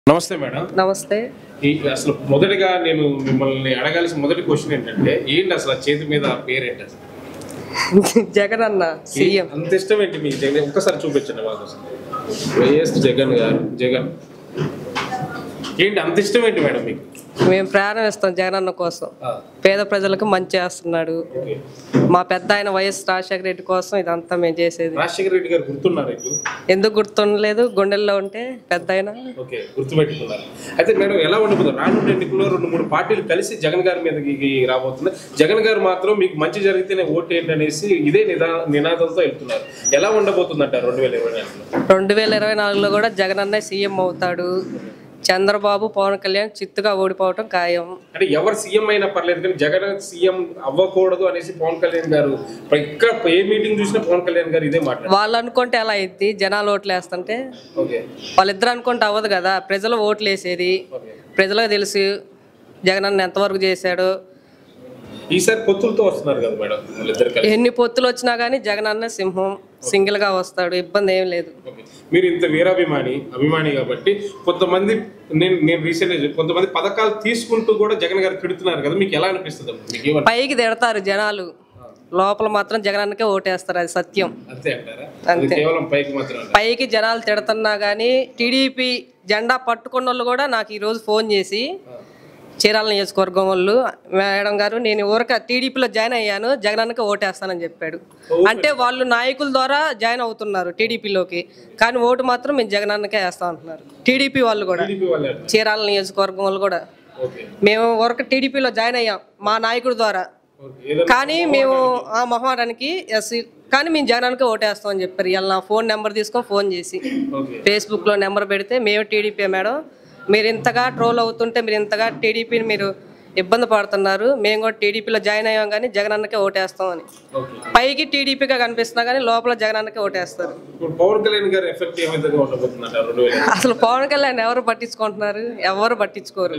నమస్తే మేడం. నమస్తే. అసలు మొదటిగా నేను మిమ్మల్ని అడగాల్సిన మొదటి క్వశ్చన్ ఏంటంటే ఏంటి అసలు చేతి మీద పేరేంటి అసలు? జగన్ అన్న సీఎం. అంత ఇష్టం ఏంటి మీకు జగన్? ఒక్కసారి చూపించండి మాకు అసలు. వైఎస్ జగన్ గారు, జగన్ ఏంటి అంత ఇష్టం ఏంటి మేడం మీకు? మేము ప్రాణం ఇస్తాం జగన్ అన్న కోసం. పేద ప్రజలకు మంచి చేస్తున్నాడు. మా పెద్ద ఆయన వైఎస్ రాజశేఖర రెడ్డి కోసం ఇదంతా మేము చేసేది. రాజశేఖర రెడ్డి గారు గుర్తున్నారు? ఎందుకు గుర్తుండలేదు? గుండెల్లో ఉంటే పెద్ద ఆయన గుర్తుపెట్టుకున్నారు. అయితే మేడం ఎలా ఉండబోతుంది రానున్న ఎన్నికల్లో? 2-3 పార్టీలు కలిసి జగన్ గారి మీదకి రాబోతుంది. జగన్ గారు మాత్రం మీకు మంచి జరిగితేనే ఓటు ఏంటి అనేసి ఇదే నినాదంతో వెళ్తున్నారు. ఎలా ఉండబోతుంది అంటారు 2024లో? 2024లో కూడా జగన్ అన్న సీఎం అవుతాడు. చంద్రబాబు, పవన్ కళ్యాణ్ చిత్తుగా ఓడిపోవటం ఖాయం. అంటే ఎవరు సీఎం అయినా పర్లేదు కానీ జగన్ సీఎం అవ్వకూడదు అనేసి పవన్ కళ్యాణ్ గారు ఇక్కడ ఏ మీటింగ్ చూసినా పవన్ కళ్యాణ్ గారు ఇదే మాట్లాడారు. వాళ్ళు అనుకుంటే ఎలా అయింది? జనాలు ఓట్లు వేస్తుంటే వాళ్ళిద్దరు అనుకుంటే అవ్వదు కదా. ప్రజలు ఓట్లు వేసేది. ప్రజలకు తెలుసు జగన్ అన్న ఎంతవరకు చేశాడు. ఈసారి పొత్తులతో వస్తున్నారు కదా మేడం వాళ్ళిద్దరు. ఎన్ని పొత్తులు వచ్చినా కానీ జగన్ అన్న సింహం సింగిల్ గా వస్తాడు. ఇబ్బంది ఏం లేదు. మీరు ఇంత అభిమాని కాబట్టి కొంతమంది నేను రీసెంట్ కొంతమంది పథకాలు తీసుకుంటూ కూడా జగన్ గారు తిడుతున్నారు కదా, మీకు ఎలా అనిపిస్తుంది? పైకి తిడతారు జనాలు, లోపల మాత్రం జగన్ అన్నకే ఓటేస్తారు. అది సత్యం. అంతే అంటారా? అంతే. కేవలం పైకి మాత్రం. పైకి జనాలు తిడుతున్నా కానీ టీడీపీ జెండా పట్టుకున్న వాళ్ళు కూడా నాకు ఈ రోజు ఫోన్ చేసి, చీరాల నియోజకవర్గం వాళ్ళు, మేడం గారు నేను ఊరక టీడీపీలో జాయిన్ అయ్యాను, జగన్ అన్నకే ఓటేస్తానని చెప్పాడు. అంటే వాళ్ళు నాయకుల ద్వారా జాయిన్ అవుతున్నారు టీడీపీలోకి, కానీ ఓటు మాత్రం మేము జగన్ అన్నకే వేస్తాం అంటున్నారు. టీడీపీ వాళ్ళు కూడా, చీరాల నియోజకవర్గం వాళ్ళు కూడా. మేము ఊరక టీడీపీలో జాయిన్ అయ్యాం మా నాయకుడి ద్వారా, కానీ మేము ఆ మొహమాటానికి కానీ మేము జగన్ అన్నకే ఓటేస్తాం అని చెప్పారు. ఇలా నా ఫోన్ నెంబర్ తీసుకొని ఫోన్ చేసి ఫేస్బుక్లో నెంబర్ పెడితే, మేము టీడీపీ మేడం, మీరు ఇంతగా ట్రోల్ అవుతుంటే, మీరు ఇంతగా టీడీపీని మీరు ఇబ్బంది పడుతున్నారు, మేము కూడా టీడీపీలో జాయిన్ అయ్యాం కానీ జగన్ అన్నకే ఓటేస్తాం అని. పైకి టీడీపీగా కనిపిస్తున్నా కానీ లోపల జగన్ అన్నకే ఓటేస్తారు. అసలు పవన్ కళ్యాణ్ ఎవరు పట్టించుకుంటున్నారు? ఎవరు పట్టించుకోరు.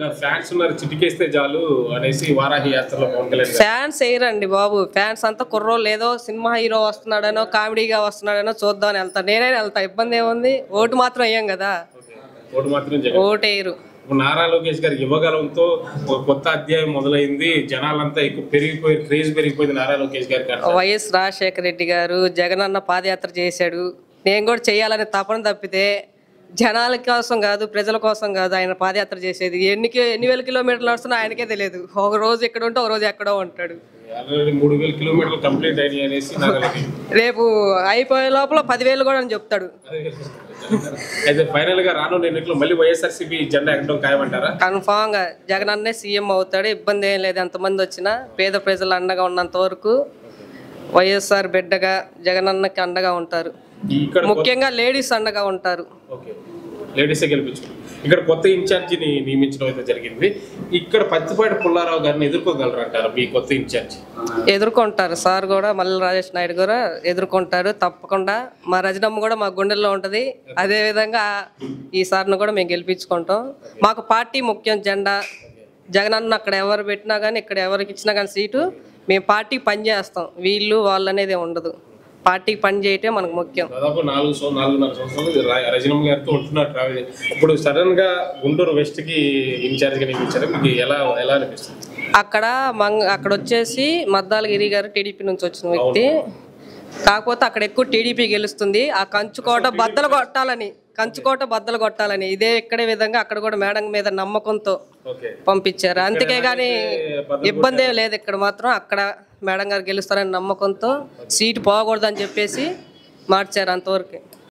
ఫ్యాన్స్ వేయరండి బాబు. ఫ్యాన్స్ అంతా కుర్రోళ్ళు ఏదో సినిమా హీరో వస్తున్నాడనో కామెడీగా వస్తున్నాడనో చూద్దామని వెళ్తా. నేనైనా వెళ్తా, ఇబ్బంది ఏముంది? ఓటు మాత్రం వేయం కదా. ఓటేయరు. నారా లోకేష్ గారి యువగలంతో ఒక కొత్త అధ్యాయం మొదలైంది. జనాలంతా ఎక్కువ క్రేజ్ పెరిగిపోయింది నారా లోకేష్ గారికి. వైఎస్ రాజశేఖర రెడ్డి గారు జగన్ అన్న పాదయాత్ర చేశాడు. నేను కూడా చేయాలని తపన తప్పితే జనాల కోసం కాదు, ప్రజల కోసం కాదు ఆయన పాదయాత్ర చేసేది. ఎన్ని వేల కిలోమీటర్లు నడుస్తున్నా ఆయనకే తెలియదు. ఒక రోజు ఇక్కడ ఉంటే ఒక రోజు ఎక్కడో ఉంటాడు. 3,000 కిలోమీటర్లు కంప్లీట్ అయినాయి అనేసి రేపు అయిపోయే లోపల 10,000 కూడా అని చెప్తాడు. అయితే ఫైనల్ గా రానున్న ఎన్నికల్లో మళ్ళీ వైఎస్ఆర్సీపీ జెండా ఎక్కడం ఖాయమంటారా? కన్ఫామ్ గా జగన్ అన్నే సీఎం అవుతాడు. ఇబ్బంది ఏం లేదు. ఎంతమంది వచ్చినా పేద ప్రజలు అండగా ఉన్నంత వరకు వైఎస్ఆర్ బిడ్డగా జగన్ అన్నకి అండగా ఉంటారు. ముఖ్యంగా లేడీస్ అండగా ఉంటారు. లేడీసే గెలిపించుకుంటారు. ఇక్కడ కొత్త ఇన్ఛార్జిని నియమించడం అయితే జరిగింది. ఇక్కడ పత్తిపాటి పుల్లారావు గారిని ఎదుర్కోగలరంటారు మీ కొత్త ఇన్ఛార్జి? ఎదుర్కొంటారు సార్ కూడా. మల్లి రాజేష్ నాయుడు కూడా ఎదుర్కొంటారు తప్పకుండా. మా రజనమ్మ కూడా మా గుండెల్లో ఉంటుంది. అదే విధంగా ఈ సార్ను కూడా మేము గెలిపించుకుంటాం. మాకు పార్టీ ముఖ్యం, జెండా. జగన్ అన్న అక్కడ ఎవరు పెట్టినా కానీ, ఇక్కడ ఎవరికి ఇచ్చినా కానీ సీటు, మేము పార్టీకి పని చేస్తాం. వీళ్ళు వాళ్ళు అనేది ఉండదు. పార్టీకి పని చేయటం మనకు ముఖ్యం. దాదాపు 4.5 సంవత్సరాలు రజనమ్మ గారితో ఉంటున్నారు ట్రావెల్. ఇప్పుడు సడన్ గా గుంటూరు వెస్ట్ కి ఇన్ఛార్జ్ గా నియమించారు. మీకు ఎలా అనిపిస్తుంది? అక్కడ వచ్చేసి మద్దాల గిరి గారు టీడీపీ నుంచి వచ్చిన వ్యక్తి. కాకపోతే అక్కడ ఎక్కువ టీడీపీ గెలుస్తుంది. ఆ కంచుకోట బద్దలు కొట్టాలని ఇదే ఇక్కడే విధంగా అక్కడ కూడా మేడం మీద నమ్మకంతో పంపించారు. అంతకే గాని ఇబ్బంది ఏం లేదు. ఇక్కడ మాత్రం అక్కడ మేడం గారు గెలుస్తారని నమ్మకంతో సీటు పోకూడదని చెప్పేసి మార్చారు అంతవరకు.